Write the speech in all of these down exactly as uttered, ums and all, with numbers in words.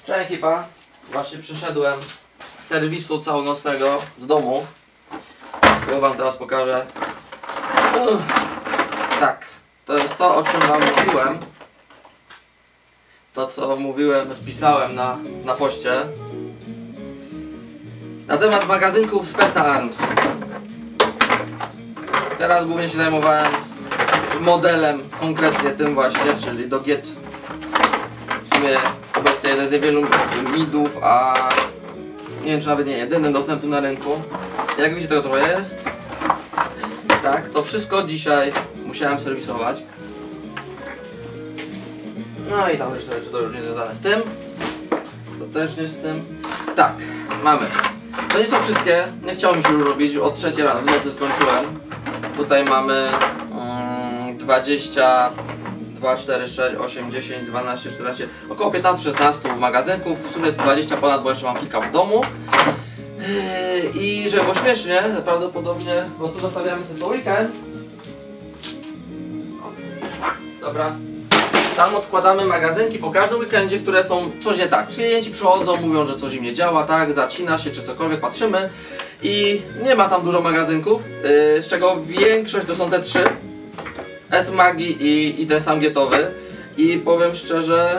Cześć ekipa, właśnie przyszedłem z serwisu całonocnego z domu. Ja wam teraz pokażę. Uff. Tak, to jest to, o czym wam mówiłem. To co mówiłem, pisałem na, na poście. Na temat magazynków z Peta Arms. Teraz głównie się zajmowałem modelem konkretnie tym właśnie, czyli do G. W sumie obecnie jeden z niewielu midów, a nie wiem czy nawet nie jedynym dostępnym na rynku. Jak widzicie, tego trochę jest. Tak, to wszystko dzisiaj musiałem serwisować. No i tam jeszcze rzeczy to już nie związane z tym. To też nie z tym. Tak, mamy. To nie są wszystkie, nie chciało mi się już robić, od trzeciej rano w nocy skończyłem. Tutaj mamy mm, dwadzieścia dwa, cztery, sześć, osiem, dziesięć, dwanaście, czternaście, około piętnaście szesnaście magazynków, w sumie jest dwadzieścia ponad, bo jeszcze mam kilka w domu. Yy, I żeby było śmiesznie, prawdopodobnie, bo tu zostawiamy sobie co weekend. Dobra. Tam odkładamy magazynki po każdym weekendzie, które są coś nie tak. Klienci przychodzą, mówią, że coś im nie działa, tak, zacina się czy cokolwiek, patrzymy i nie ma tam dużo magazynków, yy, z czego większość to są te trzy. S-Magi i, i ten sam gietowy. I powiem szczerze...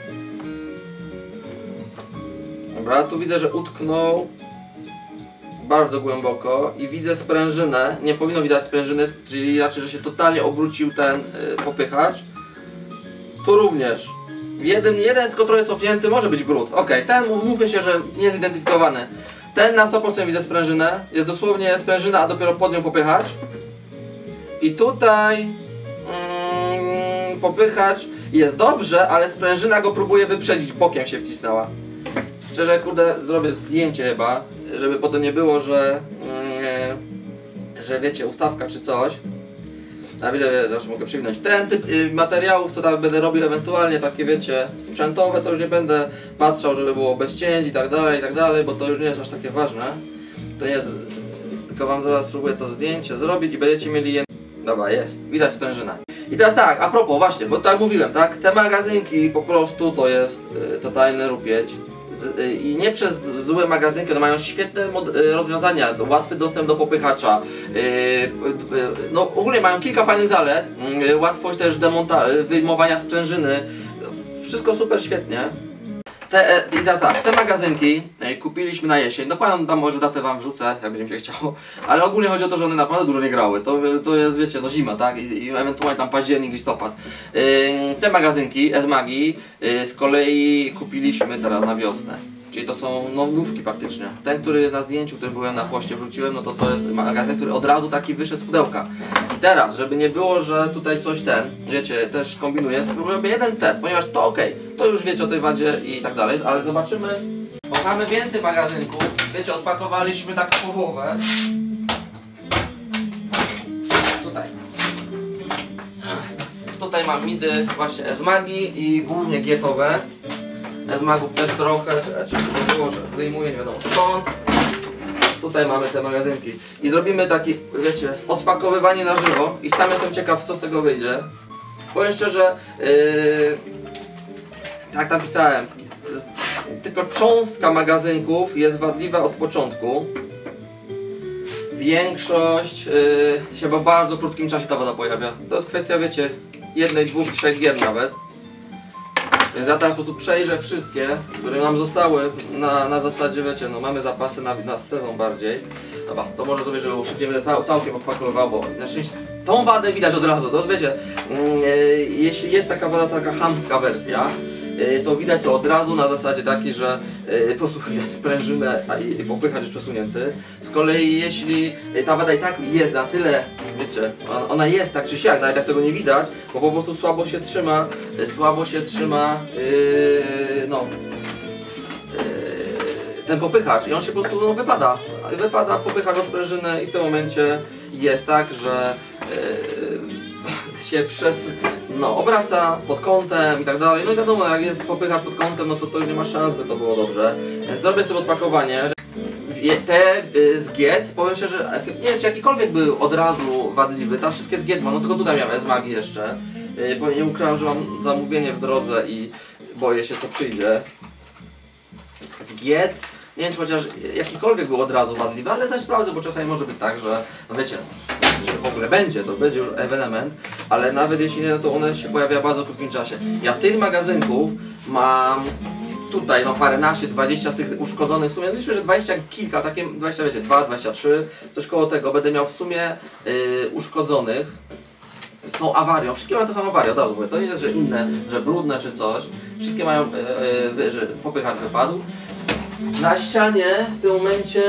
Dobra, tu widzę, że utknął bardzo głęboko i widzę sprężynę. Nie powinno widać sprężyny, czyli znaczy, że się totalnie obrócił ten yy, popychacz. Tu również. Jeden, jeden tylko trochę cofnięty, może być brud. Ok, ten mówmy się, że nie jest zidentyfikowany. Ten na sto procent widzę sprężynę. Jest dosłownie sprężyna, a dopiero pod nią popychacz. I tutaj mm, popychacz jest dobrze, ale sprężyna go próbuje wyprzedzić, bokiem się wcisnęła. Szczerze, kurde, zrobię zdjęcie chyba, żeby potem nie było, że mm, że wiecie, ustawka czy coś. A wiecie, zawsze mogę przywinąć ten typ y, materiałów, co tak będę robił ewentualnie takie, wiecie, sprzętowe, to już nie będę patrzał, żeby było bez cięć i tak dalej, i tak dalej, bo to już nie jest aż takie ważne. To nie jest, tylko wam zaraz spróbuję to zdjęcie zrobić i będziecie mieli je... Dobra, jest, widać sprężynę. I teraz tak, a propos, właśnie, bo tak mówiłem, tak, te magazynki po prostu to jest y, totalny rupieć. I nie przez złe magazynki, one mają świetne rozwiązania, łatwy dostęp do popychacza, no ogólnie mają kilka fajnych zalet, łatwość też wyjmowania sprężyny, wszystko super świetnie. Te, I teraz tak, te magazynki kupiliśmy na jesień, dokładnie tam może datę wam wrzucę, jak będzie mi się chciało, ale ogólnie chodzi o to, że one naprawdę dużo nie grały, to, to jest, wiecie, no zima, tak, i, i ewentualnie tam październik, listopad. Yy, te magazynki, S-Magi, yy, z kolei kupiliśmy teraz na wiosnę, czyli to są nowówki praktycznie. Ten, który jest na zdjęciu, który byłem na poście, wrzuciłem, no to to jest magazyn, który od razu taki wyszedł z pudełka. I teraz, żeby nie było, że tutaj coś ten, wiecie, też kombinuję, spróbuję jeden test, ponieważ to ok, to już wiecie o tej wadzie i tak dalej, ale zobaczymy, bo mamy więcej magazynków, wiecie, odpakowaliśmy tak połowę. Tutaj. Tutaj mam midy, właśnie S-Magi i głównie gietowe. S-Magów też trochę, czy to było, że wyjmuję, nie wiadomo skąd. Tutaj mamy te magazynki i zrobimy taki, wiecie, odpakowywanie na żywo i sam jestem ciekaw, co z tego wyjdzie. Powiem szczerze, yy, jak tam pisałem, tylko cząstka magazynków jest wadliwa od początku. Większość yy, się w bardzo krótkim czasie ta woda pojawia. To jest kwestia, wiecie, jednej, dwóch, trzech gier nawet. Więc ja teraz po prostu przejrzę wszystkie, które nam zostały na, na zasadzie, wiecie, no mamy zapasy na, na sezon bardziej. Dobra, to może sobie, żeby szybciej będę całkiem odpakowywał, bo na szczęście tą wadę widać od razu, to wiecie, yy, jeśli jest taka wada, taka chamska wersja, yy, to widać to od razu na zasadzie takiej, że yy, po prostu jest sprężynę a i, i popychacz jest przesunięty. Z kolei jeśli ta wada i tak jest na tyle, wiecie, ona jest tak czy siak, nawet jak tego nie widać, bo po prostu słabo się trzyma, słabo się trzyma, yy, no, yy, ten popychacz i on się po prostu no, wypada, wypada popychacz od sprężyny i w tym momencie jest tak, że yy, się przez, no, obraca pod kątem i tak dalej, no i wiadomo, jak jest popychacz pod kątem, no to to nie ma szans, by to było dobrze, więc zrobię sobie odpakowanie. Te y, z Giet, powiem szczerze, nie wiem czy jakikolwiek był od razu wadliwy, te wszystkie z Giet mam, no tylko tutaj miałem S-Magi jeszcze, y, bo nie ukrywam, że mam zamówienie w drodze i boję się co przyjdzie. Giet. Nie wiem, czy chociaż jakikolwiek był od razu wadliwy, ale też sprawdzę, bo czasami może być tak, że no wiecie, że w ogóle będzie, to będzie już ewenement, ale nawet jeśli nie, no to one się pojawia w bardzo krótkim czasie. Ja tych magazynków mam tutaj no paręnaście, dwadzieścia z tych uszkodzonych w sumie, no myślę, że dwadzieścia kilka, takie dwadzieścia, wiecie, dwa, dwadzieścia trzy, coś koło tego będę miał w sumie yy, uszkodzonych z tą awarią. Wszystkie mają tę samą awarię, od razu mówię, to nie jest, że inne, że brudne czy coś, wszystkie mają, yy, yy, że popychacz wypadł. Na ścianie w tym momencie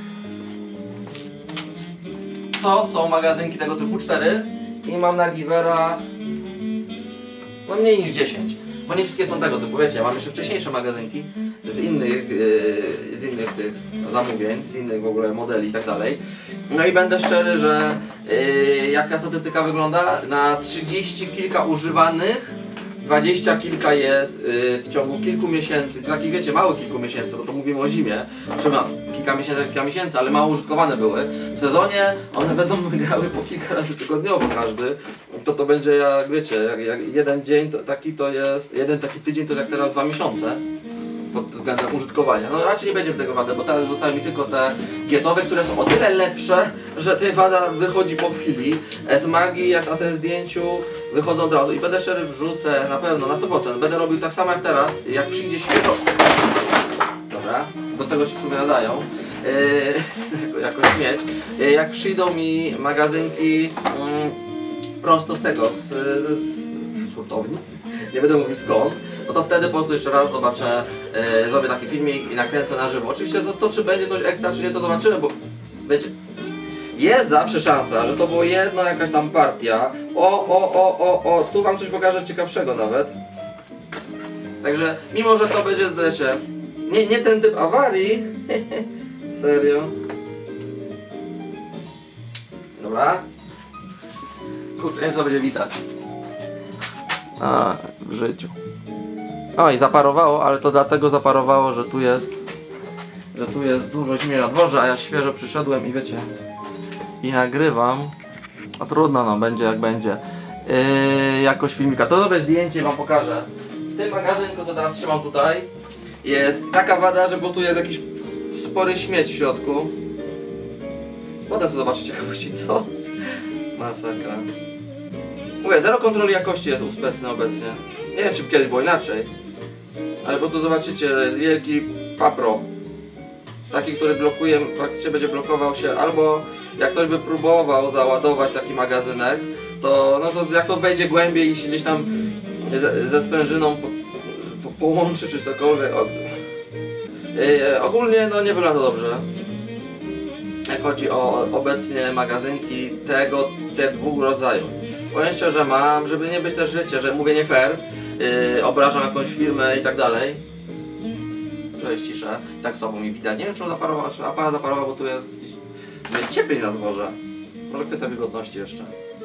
to są magazynki tego typu cztery i mam na Givera no mniej niż dziesięć, bo nie wszystkie są tego typu, wiecie, ja mam jeszcze wcześniejsze magazynki z innych, yy, z innych tych zamówień, z innych w ogóle modeli i tak dalej. No i będę szczery, że yy, jaka statystyka wygląda, na trzydzieści kilka używanych dwadzieścia kilka jest yy, w ciągu kilku miesięcy, takich wiecie, małych kilku miesięcy, bo to mówimy o zimie, trzeba kilka miesięcy, kilka miesięcy, ale mało użytkowane były. W sezonie one będą grały po kilka razy tygodniowo każdy, to to będzie jak wiecie, jak, jak jeden dzień to taki to jest, jeden taki tydzień to jak teraz dwa miesiące pod względem użytkowania. No raczej nie będzie w tego wady, bo teraz zostały mi tylko te gietowe, które są o tyle lepsze, że ta wada wychodzi po chwili. S-Magi jak na tym zdjęciu wychodzą od razu i będę szczery, wrzucę na pewno na sto procent. Będę robił tak samo jak teraz, jak przyjdzie świeżo. Dobra, do tego się w sumie nadają. Yy, jako śmieć. Yy, jak przyjdą mi magazynki yy, prosto z tego, z, z, z hurtowni, nie będę mówił skąd, no to wtedy po prostu jeszcze raz zobaczę, yy, zrobię taki filmik i nakręcę na żywo. Oczywiście to, to czy będzie coś ekstra, czy nie, to zobaczymy, bo wiecie, jest zawsze szansa, że to było jedna jakaś tam partia. O, o, o, o, o, tu wam coś pokażę ciekawszego nawet. Także mimo, że to będzie, wiecie, nie, nie ten typ awarii, serio. Dobra. Kurczę, nie wiem co będzie widać. A, w życiu. O i zaparowało, ale to dlatego zaparowało, że tu jest że tu jest dużo zimie na dworze, a ja świeżo przyszedłem i wiecie i nagrywam. A trudno, no będzie jak będzie. Yy, jakoś filmika. To dobre zdjęcie wam pokażę. W tym magazynku, co teraz trzymam tutaj, jest taka wada, że po prostu jest jakiś spory śmieć w środku. Potem sobie zobaczycie jakości, co? Masakra. Mówię, zero kontroli jakości jest u Specny obecnie. Nie wiem, czy kiedyś było inaczej. Ale po prostu zobaczycie, że jest wielki papro. Taki, który blokuje, faktycznie będzie blokował się, albo jak ktoś by próbował załadować taki magazynek, to, no to jak to wejdzie głębiej i się gdzieś tam ze, ze sprężyną po, po, połączy czy cokolwiek. O, yy, ogólnie no nie wygląda dobrze. Jak chodzi o obecnie magazynki tego, te dwóch rodzajów. Powiem szczerze, mam, żeby nie być też, wiecie, że mówię nie fair, yy, obrażam jakąś firmę i tak dalej. To jest cisza, tak sobą mi widać. Nie wiem, czy on zaparował, czy aparat zaparował, bo tu jest zbyt cieplej na dworze. Może kwestia wilgotności jeszcze.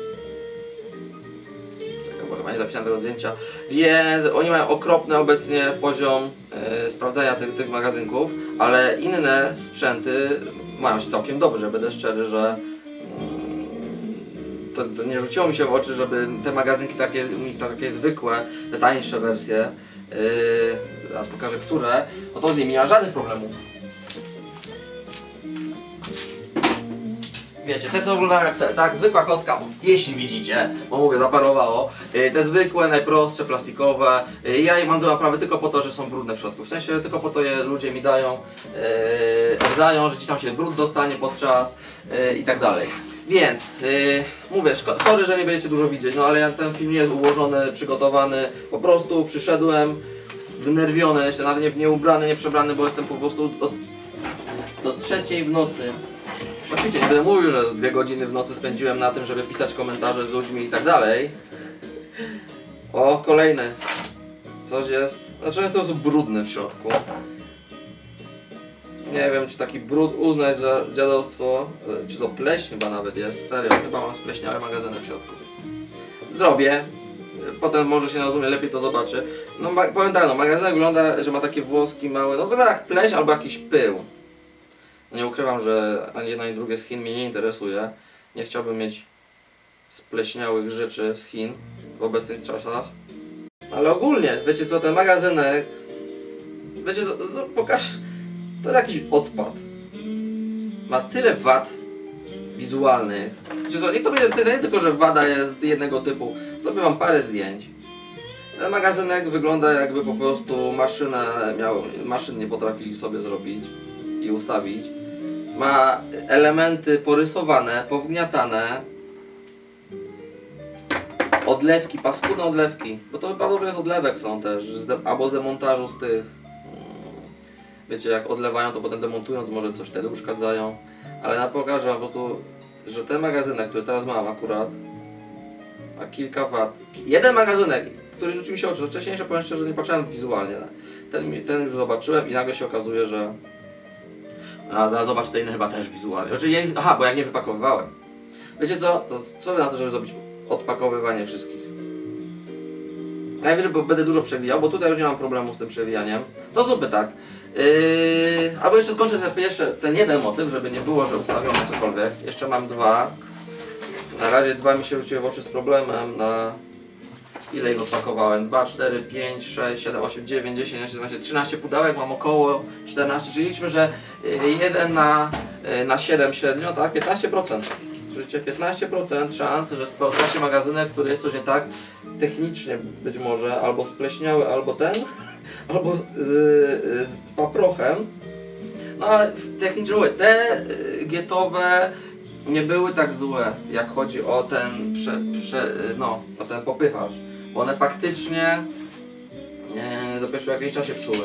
Czekaj, bo chyba nie zapisałem tego zdjęcia. Więc oni mają okropny obecnie poziom yy, sprawdzania tych, tych magazynków, ale inne sprzęty mają się całkiem dobrze. Będę szczery, że yy, to, to nie rzuciło mi się w oczy, żeby te magazynki takie, u nich takie zwykłe, te tańsze wersje, yy, zaraz pokażę które, no to z nimi nie ma żadnych problemów. Wiecie, te co wyglądają jak te, tak, zwykła kostka, jeśli widzicie, bo mówię, zaparowało, yy, te zwykłe, najprostsze, plastikowe, yy, ja je mam do naprawy tylko po to, że są brudne w środku, w sensie tylko po to je ludzie mi dają, yy, oddają, że gdzieś tam się brud dostanie podczas yy, i tak dalej. Więc, yy, mówię, sorry, że nie będziecie dużo widzieć, no ale ten film nie jest ułożony, przygotowany, po prostu przyszedłem wnerwiony, jeszcze nawet nie, nie ubrany, nie przebrany, bo jestem po prostu od, do trzeciej w nocy. Oczywiście nie będę mówił, że z dwie godziny w nocy spędziłem na tym, żeby pisać komentarze z ludźmi i tak dalej. O, kolejny. Coś jest, znaczy jest to sposób brudny w środku. Nie wiem, czy taki brud uznać za dziadostwo, czy to pleśń chyba nawet jest, serio, chyba mam spleśniałe magazyny w środku. Zrobię. Potem może się rozumie, lepiej to zobaczy. No powiem tak, no magazynek wygląda, że ma takie włoski małe, no wygląda jak pleśń albo jakiś pył. Nie ukrywam, że ani jedno ani drugie z Chin mnie nie interesuje. Nie chciałbym mieć spleśniałych rzeczy z Chin w obecnych czasach. Ale ogólnie, wiecie co, ten magazynek, wiecie co, pokaż, To jest jakiś odpad. Ma tyle wad wizualnych. Co, niech to będzie decyzja, nie tylko, że wada jest jednego typu. Zrobię wam parę zdjęć. Ten magazynek wygląda, jakby po prostu maszynę miał, maszyn nie potrafili sobie zrobić i ustawić. Ma elementy porysowane, powgniatane. Odlewki, paskudne odlewki. Bo to prawdopodobnie z odlewek są też, albo z demontażu z tych. Wiecie, jak odlewają, to potem demontując może coś wtedy uszkadzają. Ale na pokażę wam po prostu, że ten magazynek, który teraz mam akurat, ma kilka wad. Jeden magazynek, który rzucił mi się oczy. Wcześniejsze powiem szczerze, że nie patrzyłem wizualnie. Ten, ten już zobaczyłem i nagle się okazuje, że... A zaraz zobaczę te inne chyba też wizualnie. Znaczy, ja... Aha, bo jak nie wypakowywałem. Wiecie co? To co wy na to, żeby zrobić odpakowywanie wszystkich? Najwyżej, bo będę dużo przewijał, bo tutaj już nie mam problemu z tym przewijaniem. To zróbmy tak. Yy, albo jeszcze skończę ten, pierwszy, ten jeden motyw, żeby nie było, że ustawiam cokolwiek. Jeszcze mam dwa. Na razie dwa mi się rzuciły w oczy z problemem. Na ile ich odpakowałem? dwa, cztery, pięć, sześć, siedem, osiem, dziewięć, dziesięć, jedenaście, dwanaście, trzynaście pudełek, mam około czternaście, czyli liczmy, że jeden na, na siedem średnio, tak? piętnaście procent. Słyszycie? piętnaście procent szans, że spotykacie magazynek, który jest coś nie tak technicznie być może, albo spleśniały, albo ten, albo z, z paprochem. No ale technicznie mówię, te gietowe nie były tak złe, jak chodzi o ten, prze, prze, no, o ten popychacz. Bo one faktycznie nie, dopiero w jakimś czasie psuły.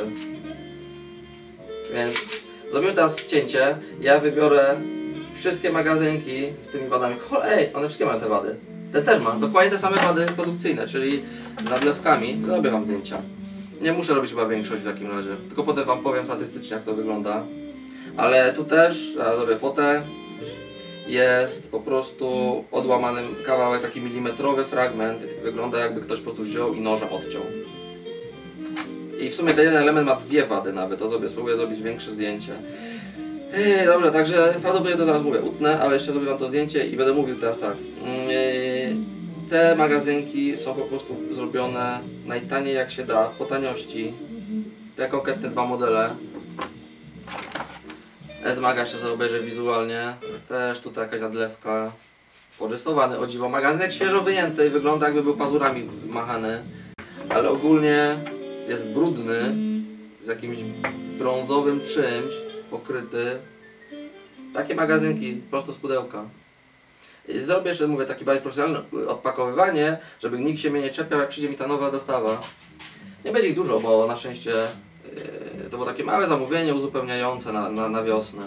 Więc zrobimy teraz cięcie. Ja wybiorę wszystkie magazynki z tymi wadami. Ej, one wszystkie mają te wady. Ten też ma. Dokładnie te same wady produkcyjne, czyli z nadlewkami. Zrobię wam zdjęcia. Nie muszę robić chyba większość w takim razie. Tylko potem wam powiem statystycznie, jak to wygląda. Ale tu też, ja zrobię fotę. Jest po prostu odłamany kawałek, taki milimetrowy fragment. Wygląda, jakby ktoś po prostu wziął i nożem odciął. I w sumie ten jeden element ma dwie wady nawet. To zrobię, spróbuję zrobić większe zdjęcie. Yy, dobrze, także prawdopodobnie to zaraz mówię, utnę, ale jeszcze zrobię wam to zdjęcie i będę mówił teraz tak. Yy, te magazynki są po prostu zrobione najtaniej jak się da, po taniości. Te konkretne dwa modele. S-Maga się sobie obejrzę wizualnie. Też tutaj jakaś nadlewka. Porysowany, o dziwo. Magazynek świeżo wyjęty i wygląda, jakby był pazurami machany. Ale ogólnie jest brudny, z jakimś brązowym czymś pokryty. Takie magazynki prosto z pudełka. Zrobię jeszcze, mówię, takie bardziej profesjonalne odpakowywanie, żeby nikt się mnie nie czepiał, jak przyjdzie mi ta nowa dostawa. Nie będzie ich dużo, bo na szczęście yy, to było takie małe zamówienie uzupełniające na, na, na wiosnę.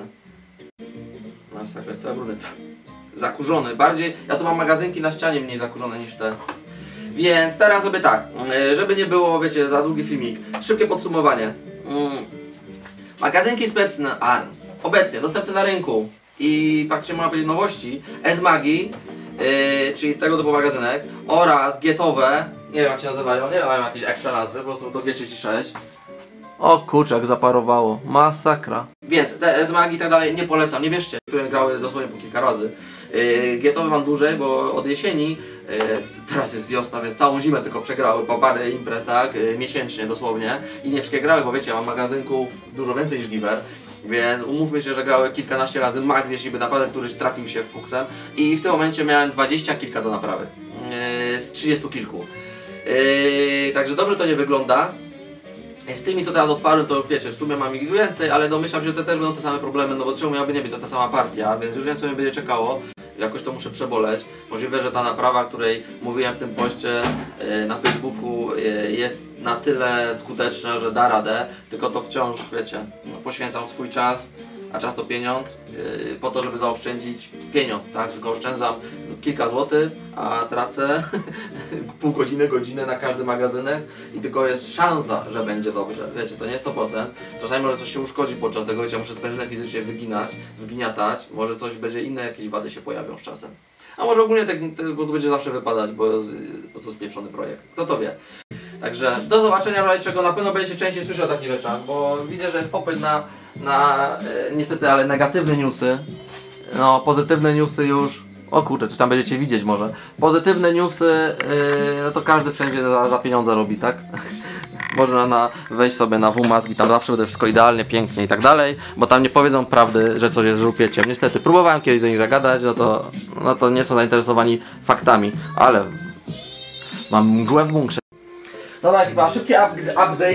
Masakra, cały brudny. Zakurzony, bardziej, ja tu mam magazynki na ścianie mniej zakurzone niż te. Więc teraz sobie tak, yy, żeby nie było, wiecie, za długi filmik. Szybkie podsumowanie. Yy. Magazynki Specne Arms, obecnie dostępne na rynku i praktycznie można powiedzieć nowości, S-Magi, yy, czyli tego typu magazynek, oraz gietowe, nie wiem jak się nazywają, nie mają jakieś ekstra nazwy, po prostu to G trzydzieści sześć. O kurczę, jak zaparowało, masakra. Więc te S-Magi i tak dalej nie polecam, nie bierzcie, które grały dosłownie po kilka razy. Yy, gietowe mam dłużej, bo od jesieni, yy, teraz jest wiosna, więc całą zimę tylko przegrały po parę imprez, tak, yy, miesięcznie dosłownie. I nie wszystkie grały, bo wiecie, ja mam magazynków dużo więcej niż Giver, więc umówmy się, że grały kilkanaście razy max, jeśli by naprawdę któryś trafił się fuksem. I w tym momencie miałem dwadzieścia kilka do naprawy, yy, z trzydziestu kilku. Yy, także dobrze to nie wygląda. Z tymi, co teraz otwarłem, to wiecie, w sumie mam ich więcej, ale domyślam się, że te też będą te same problemy, no bo czemu miałaby nie być, to jest ta sama partia, więc już wiem, co mnie będzie czekało. Jakoś to muszę przeboleć. Możliwe, że ta naprawa, której mówiłem w tym poście yy, na Facebooku, yy, jest na tyle skuteczna, że da radę, tylko to wciąż, wiecie, no, poświęcam swój czas, a czas to pieniądz, yy, po to, żeby zaoszczędzić pieniądz, tak? Tylko oszczędzam kilka złotych, a tracę pół godziny, godzinę na każdy magazynek i tylko jest szansa, że będzie dobrze. Wiecie, to nie jest sto procent. Czasami może coś się uszkodzi podczas tego, wiecie, muszę sprężynę fizycznie wyginać, zgniatać, może coś będzie inne, jakieś wady się pojawią z czasem. A może ogólnie tak po prostu będzie zawsze wypadać, bo jest po prostu spieprzony projekt. Kto to wie? Także do zobaczenia, w razie czego na pewno będziecie częściej słyszeć o takich rzeczach, bo widzę, że jest popyt na, na e, niestety, ale negatywne newsy. No, pozytywne newsy już, o kurde, coś tam będziecie widzieć może. Pozytywne newsy, yy, no to każdy wszędzie za, za pieniądze robi, tak? można na, wejść sobie na WMAZG i tam zawsze będzie wszystko idealnie, pięknie i tak dalej, bo tam nie powiedzą prawdy, że coś jest żółpieciem. Niestety, próbowałem kiedyś do nich zagadać, no to, no to nie są zainteresowani faktami, ale mam mgłę w bunkrze. Dobra, chyba szybki update.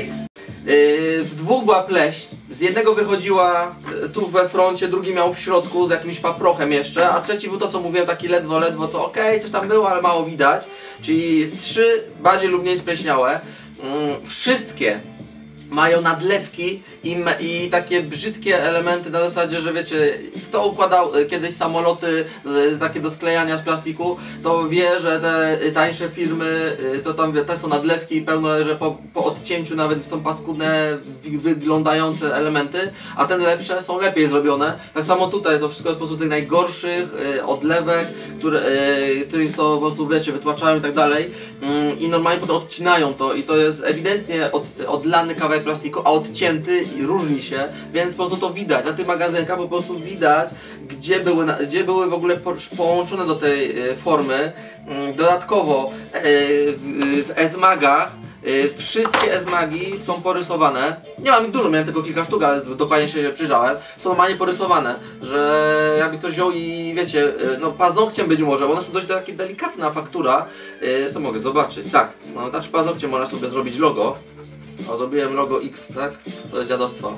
Yy, w dwóch była pleśń, z jednego wychodziła yy, tu we froncie, drugi miał w środku z jakimś paprochem jeszcze, a trzeci był to, co mówiłem, taki ledwo, ledwo, co okej, okay, coś tam było, ale mało widać. Czyli trzy bardziej lub mniej spleśniałe. Yy, wszystkie mają nadlewki i, i takie brzydkie elementy na zasadzie, że wiecie, kto układał kiedyś samoloty y, takie do sklejania z plastiku, to wie, że te tańsze firmy, y, to tam te są nadlewki pełne, że po, po odcięciu nawet są paskudne, wyglądające elementy, a te lepsze są lepiej zrobione. Tak samo tutaj to wszystko jest po prostu tych najgorszych y, odlewek, które, y, których to po prostu wiecie, wytłaczają i tak dalej. Y, I normalnie potem odcinają to i to jest ewidentnie od, odlany kawałek plastiku, a odcięty i różni się, więc po prostu to widać. Na tych magazynkach po prostu widać, gdzie były, gdzie były w ogóle po, połączone do tej e, formy. Dodatkowo e, w, w esmagach e, wszystkie esmagi są porysowane. Nie mam ich dużo, miałem tylko kilka sztuk, ale dokładnie się przyjrzałem. Są normalnie porysowane, że jakby ktoś wziął i wiecie, e, no paznokciem być może, bo one są dość taka delikatna faktura. E, to mogę zobaczyć. Tak, no, znaczy paznokciem można sobie zrobić logo. O, zrobiłem logo X, tak? To jest dziadostwo.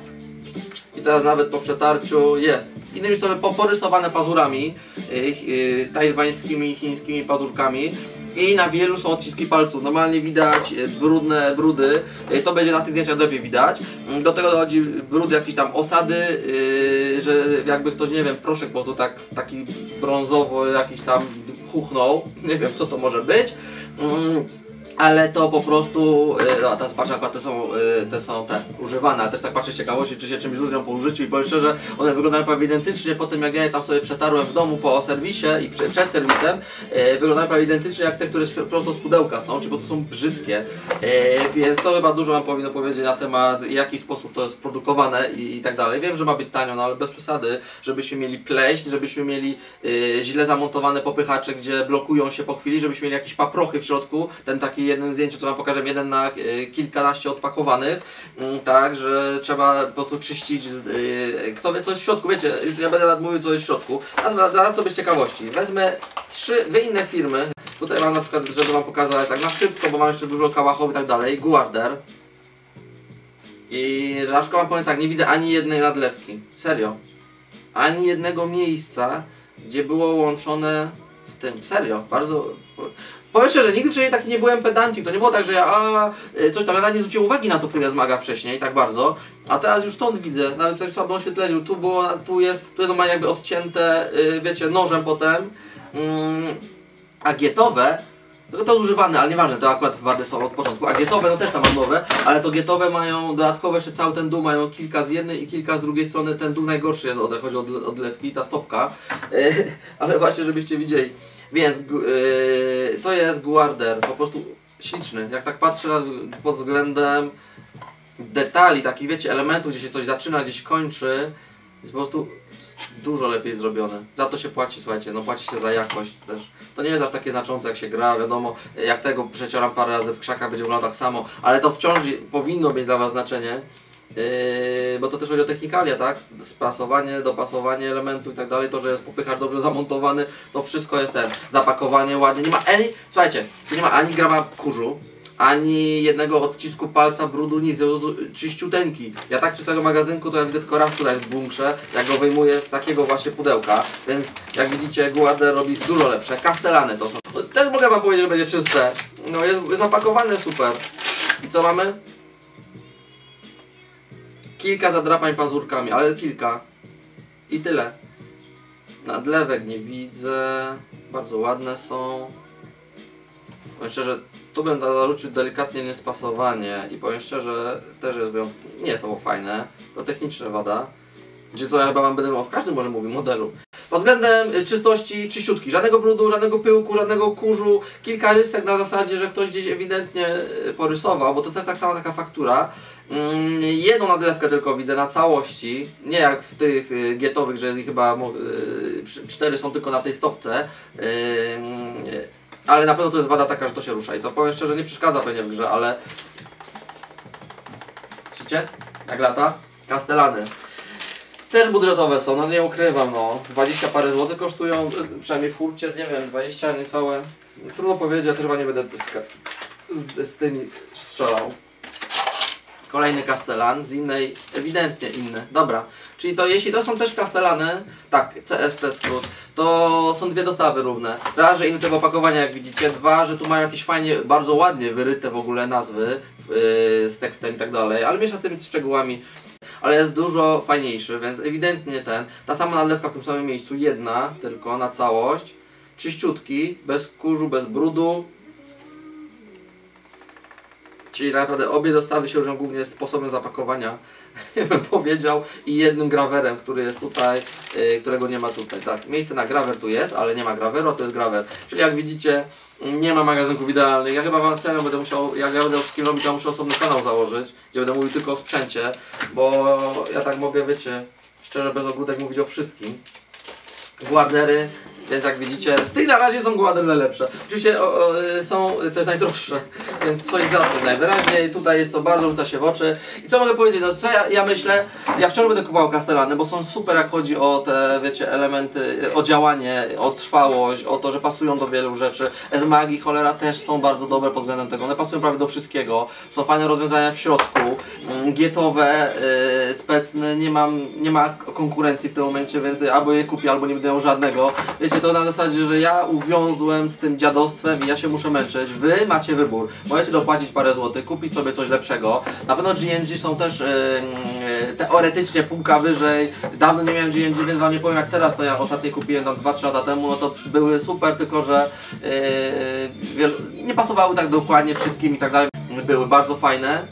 I teraz nawet po przetarciu jest. Innymi słowy, porysowane pazurami, yy, yy, tajwańskimi, chińskimi pazurkami. I na wielu są odciski palców. Normalnie widać brudne brudy. Yy, to będzie na tych zdjęciach lepiej widać. Yy, do tego dochodzi brudy, jakieś tam osady, yy, że jakby ktoś, nie wiem, proszek po prostu tak, taki brązowo jakiś tam chuchnął. Nie wiem, co to może być. Yy. Ale to po prostu, no a teraz patrzę, akurat te są, te są te używane, ale też tak patrzę z ciekawości, czy się czymś różnią po użyciu i powiem szczerze, one wyglądają prawie identycznie po tym, jak ja je tam sobie przetarłem w domu po serwisie i przed, przed serwisem, e, wyglądają prawie identycznie jak te, które prosto z pudełka są, czy po prostu są brzydkie, e, więc to chyba dużo wam powinno powiedzieć na temat, w jaki sposób to jest produkowane i, i tak dalej. Wiem, że ma być tanio, no ale bez przesady, żebyśmy mieli pleśń, żebyśmy mieli e, źle zamontowane popychacze, gdzie blokują się po chwili, żebyśmy mieli jakieś paprochy w środku, ten taki jednym zdjęciu, co wam pokażę, jeden na y, kilkanaście odpakowanych, y, tak, że trzeba po prostu czyścić, y, kto wie co jest w środku, wiecie, już nie będę nadmówił co jest w środku, a zaraz sobie z ciekawości, wezmę trzy, dwie inne firmy, tutaj mam na przykład, żeby wam pokazać tak na szybko, bo mam jeszcze dużo kałachów i tak dalej, Guarder i na szkołę wam powiem tak, nie widzę ani jednej nadlewki, serio, ani jednego miejsca, gdzie było łączone z tym, serio, bardzo... Powiem szczerze, nigdy wcześniej taki nie byłem pedancik, to nie było tak, że ja a, coś tam, ja nie zwróciłem uwagi na to w tych esmagach wcześniej, tak bardzo, a teraz już stąd widzę, nawet w słabym oświetleniu, tu było, tu jest, tu jest normalnie jakby odcięte, yy, wiecie, nożem potem, yy, a gietowe, to, to używane, ale nieważne, to akurat wady są od początku, a gietowe, no też tam mam nowe, ale to gietowe mają dodatkowo jeszcze cały ten dół, mają kilka z jednej i kilka z drugiej strony, ten dół najgorszy jest, chodzi o odlewki, ta stopka, yy, ale właśnie żebyście widzieli. Więc yy, to jest Guarder, po prostu śliczny. Jak tak patrzę raz pod względem detali, takich wiecie, elementów, gdzie się coś zaczyna, gdzieś kończy, jest po prostu dużo lepiej zrobione. Za to się płaci, słuchajcie, no płaci się za jakość też. To nie jest aż takie znaczące jak się gra, wiadomo, jak tego przecieram parę razy w krzakach, będzie wyglądał tak samo, ale to wciąż powinno mieć dla was znaczenie. Yy, bo to też chodzi o technikalia, tak? Spasowanie, dopasowanie elementów i tak dalej, to, że jest popychacz dobrze zamontowany, to wszystko jest ten, zapakowanie ładnie, nie ma ani, słuchajcie, tu nie ma ani grama kurzu, ani jednego odcisku palca, brudu, nic, czyściuteńki. Ja tak czystego magazynku to ja widzę tylko raz tutaj w bunkrze, jak go wyjmuję z takiego właśnie pudełka, więc jak widzicie Guarder robi dużo lepsze, Castellane to są. No, też mogę wam powiedzieć, że będzie czyste, no jest zapakowane super. I co mamy? Kilka zadrapań pazurkami, ale kilka. I tyle. Nadlewek nie widzę. Bardzo ładne są. Powiem szczerze, tu będę zarzucił delikatnie niespasowanie i powiem szczerze, też jest wyjątkowo. Nie jest to fajne. To techniczna wada. Gdzie co ja chyba wam będę w każdym może mówił modelu. Pod względem czystości czyściutki. Żadnego brudu, żadnego pyłku, żadnego kurzu. Kilka rysek na zasadzie, że ktoś gdzieś ewidentnie porysował, bo to też tak sama taka faktura. Mm, jedną nadlewkę tylko widzę na całości, nie jak w tych y, gietowych, że jest ich chyba y, cztery są tylko na tej stopce, y, y, ale na pewno to jest wada taka, że to się rusza i to powiem szczerze, nie przeszkadza pewnie w grze, ale Widzicie? Jak lata? Castellany. Też budżetowe są, no nie ukrywam, no. dwadzieścia parę złotych kosztują, przynajmniej w furcie, nie wiem, dwadzieścia niecałe. Trudno powiedzieć, ja też chyba nie będę z, z, z tymi strzelał. Kolejny Castellan z innej, ewidentnie inny. Dobra, czyli to jeśli to są też Castellany, tak, C S T skrót, to są dwie dostawy równe. Raz, że inne tego opakowania jak widzicie, dwa, że tu mają jakieś fajnie, bardzo ładnie wyryte w ogóle nazwy yy, z tekstem i tak dalej, ale miesza z tymi szczegółami. Ale jest dużo fajniejszy, więc ewidentnie ten, ta sama nalewka w tym samym miejscu, jedna tylko na całość, czyściutki, bez kurzu, bez brudu. Czyli naprawdę obie dostawy się różnią głównie sposobem zapakowania, bym powiedział, i jednym grawerem, który jest tutaj, yy, którego nie ma tutaj. Tak, miejsce na grawer tu jest, ale nie ma graweru, a to jest grawer. Czyli jak widzicie, nie ma magazynków idealnych. Ja chyba wam samemu będę musiał, jak ja będę wszystkim robić, to muszę osobny kanał założyć, gdzie będę mówił tylko o sprzęcie, bo ja tak mogę, wiecie, szczerze bez ogródek mówić o wszystkim. Guardery. Więc jak widzicie, z tych na razie są guardery najlepsze. Oczywiście o, o, są te najdroższe, więc coś za to najwyraźniej. Tutaj jest to bardzo, rzuca się w oczy. I co mogę powiedzieć? No co ja, ja myślę, ja wciąż będę kupował Castellany, bo są super jak chodzi o te, wiecie, elementy, o działanie, o trwałość, o to, że pasują do wielu rzeczy. S-Magi, cholera, też są bardzo dobre pod względem tego. One pasują prawie do wszystkiego. Są fajne rozwiązania w środku. Gietowe, yy, specne, nie mam, nie ma konkurencji w tym momencie, więc albo je kupię, albo nie będę miał żadnego. Wiecie, to na zasadzie, że ja uwiązłem z tym dziadostwem i ja się muszę męczyć. Wy macie wybór. Możecie dopłacić parę złotych, kupić sobie coś lepszego. Na pewno G N G są też yy, yy, teoretycznie półka wyżej. Dawno nie miałem G N G, więc wam nie powiem jak teraz, to ja ostatnio kupiłem tam dwa trzy lata temu, no to były super, tylko że yy, nie pasowały tak dokładnie wszystkim i tak dalej. Były bardzo fajne.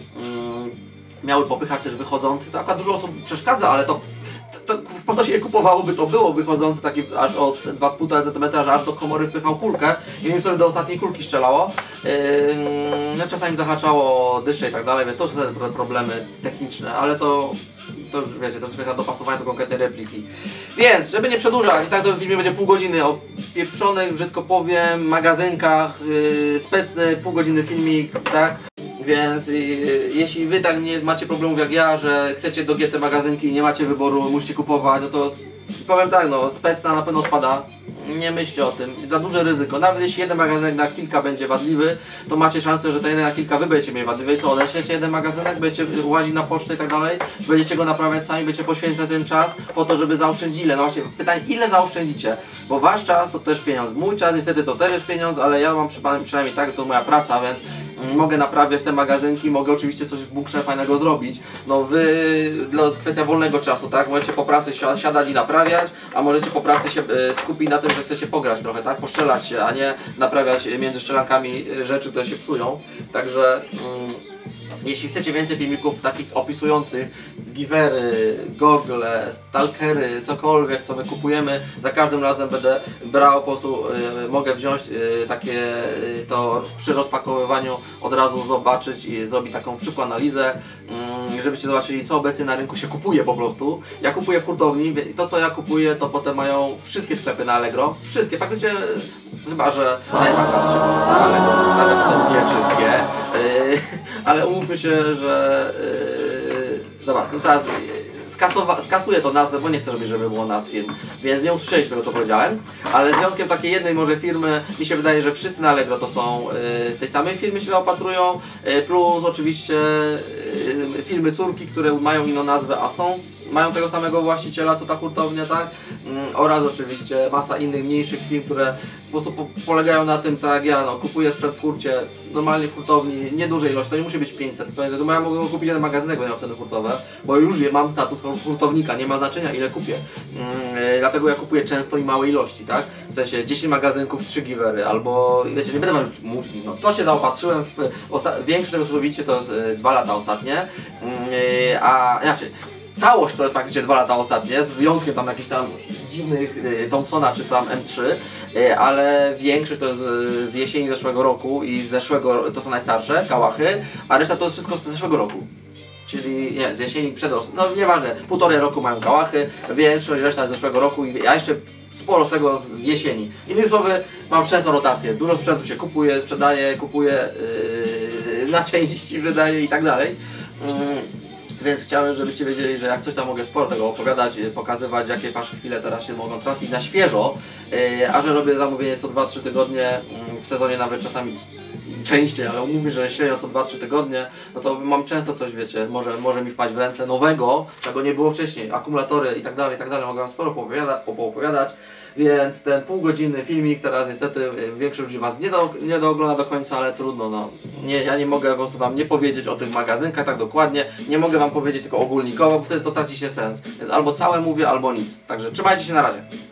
Yy, miały popychać też wychodzący, co akurat dużo osób przeszkadza, ale to To, po to się je kupowało, by to było wychodzący taki aż od dwa i pół centymetra, że aż do komory wpychał kulkę i mi sobie do ostatniej kulki strzelało. Yy, no, czasami zahaczało dysze i tak dalej, więc to są te problemy techniczne, ale to, to już wiecie, to jest kwestia dopasowania do konkretnej repliki. Więc, żeby nie przedłużać, i tak to w filmie będzie pół godziny o pieprzonych, brzydko powiem, magazynkach, yy, specny, pół godziny filmik, tak? Więc y, jeśli wy tak nie macie problemów jak ja, że chcecie do G T magazynki i nie macie wyboru, musicie kupować, no to powiem tak, no specna na pewno odpada. Nie myślcie o tym, za duże ryzyko. Nawet jeśli jeden magazynek na kilka będzie wadliwy, to macie szansę, że ten jeden na kilka wy będziecie mieli wadliwy. I co, odeszliecie jeden magazynek, będziecie łazić na pocztę i tak dalej, będziecie go naprawiać sami, będziecie poświęcać ten czas po to, żeby zaoszczędzić ile. No właśnie, pytanie, ile zaoszczędzicie? Bo wasz czas to też pieniądz. Mój czas niestety to też jest pieniądz, ale ja mam przynajmniej tak, że to jest moja praca, więc mogę naprawiać te magazynki, mogę oczywiście coś w bunkrze fajnego zrobić. No wy, to jest kwestia wolnego czasu, tak? Możecie po pracy siadać i naprawiać, a możecie po pracy się y, skupić na tym, że chcecie pograć trochę, tak? Poszczelać się, a nie naprawiać między szczelankami rzeczy, które się psują. Także mm, jeśli chcecie więcej filmików takich opisujących givery, gogle, stalkery, cokolwiek co my kupujemy, za każdym razem będę brał, po prostu y, mogę wziąć y, takie y, to przy rozpakowywaniu od razu zobaczyć i zrobić taką szybką analizę, y, żebyście zobaczyli co obecnie na rynku się kupuje po prostu. Ja kupuję w hurtowni i to co ja kupuję to potem mają wszystkie sklepy na Allegro, wszystkie, faktycznie chyba, że najmaka się może na Allegro zostawia, potem nie wszystkie, y, ale umówmy się, że yy, dobra, no teraz skasowa, skasuję to nazwę, bo nie chcę, żeby, żeby było nazw firm, więc nie usłyszeliście tego co powiedziałem, ale z wyjątkiem takiej jednej może firmy, mi się wydaje, że wszyscy na Allegro to są yy, z tej samej firmy się zaopatrują, yy, plus oczywiście yy, firmy córki, które mają inną nazwę, a są mają tego samego właściciela co ta hurtownia, tak? Mm, oraz oczywiście masa innych mniejszych firm, które po prostu po, polegają na tym, tak jak ja, no, kupuję sprzęt w hurcie, normalnie w hurtowni, niedużej ilość, to nie musi być pięćset, to ja mogę kupić jeden magazynek, bo nie mam ceny hurtowe, bo już je mam status hurtownika, nie ma znaczenia ile kupię, mm, dlatego ja kupuję często i małe ilości, tak? W sensie dziesięć magazynków, trzy givery, albo wiecie, nie będę wam już mówić, no to się zaopatrzyłem w, większość tego co widzicie to jest y, dwa lata ostatnie, y, a inaczej, całość to jest praktycznie dwa lata ostatnie, z wyjątkiem tam jakichś tam dziwnych y, Thompsona czy tam M trzy, y, ale większość to jest z, z jesieni zeszłego roku i z zeszłego, to są najstarsze, kałachy, a reszta to jest wszystko z zeszłego roku. Czyli nie, z jesieni przedostatniej, no nieważne, półtorej roku mają kałachy, większość reszta z zeszłego roku, i a jeszcze sporo z tego z jesieni. Innymi słowy, mam często rotację, dużo sprzętu się kupuje, sprzedaje, kupuje yy, na części, wydaje i tak dalej. Yy, Więc chciałem, żebyście wiedzieli, że jak coś tam mogę sporo tego opowiadać, pokazywać, jakie wasze chwile teraz się mogą trafić na świeżo, a że robię zamówienie co dwa trzy tygodnie, w sezonie nawet czasami częściej, ale umówmy, że średnio co dwa trzy tygodnie, no to mam często coś, wiecie, może, może mi wpaść w ręce nowego, czego nie było wcześniej, akumulatory i tak dalej, i tak dalej, mogę wam sporo poopowiadać, poopowiadać. Więc ten półgodzinny filmik teraz niestety większość ludzi was nie, do, nie doogląda do końca, ale trudno, no. Nie, ja nie mogę po prostu wam nie powiedzieć o tych magazynkach tak dokładnie, nie mogę wam powiedzieć tylko ogólnikowo, bo wtedy to traci się sens. Więc albo całe mówię, albo nic. Także trzymajcie się, na razie.